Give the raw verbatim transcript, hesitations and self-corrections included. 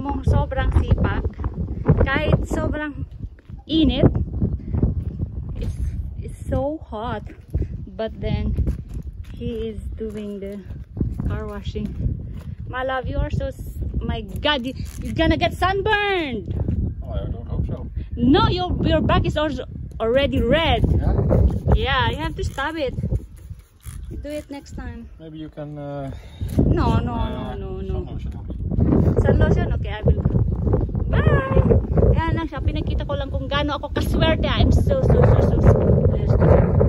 mong sobrang sipag, kahit sobrang init, it's, it's so hot, but then he is doing the car washing. My love, you are so, my God, you, you're gonna get sunburned. Oh, I don't hope so. No, your your back is also already red. Yeah? Yeah, you have to stop it. Do it next time. Maybe you can... Uh, No, no, uh, no, no, no. sun lotion on me. Sun lotion? Okay, I will. Bye! Ayan lang siya. Pinakita ko lang kung gaano ako kaswerte. I'm so, so, so, so, so.